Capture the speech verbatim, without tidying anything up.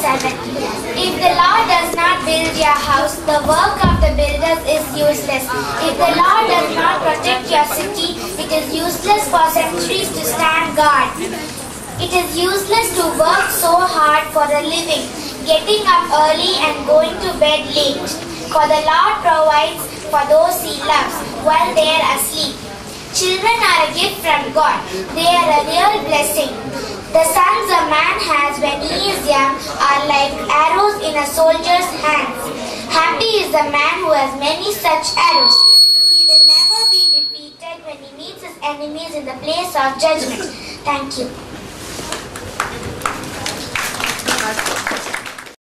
seven. If the Lord does not build your house, the work of the builders is useless. If the Lord does not protect your city, it is useless for centuries to stand guard. It is useless to work so hard for a living, getting up early and going to bed late. For the Lord provides for those He loves while they are asleep. Children are a gift from God. They are a real blessing. The sons a man has when he is young are like arrows in a soldier's hands. Happy is the man who has many such arrows. He will never be defeated when he meets his enemies in the place of judgment. Thank you.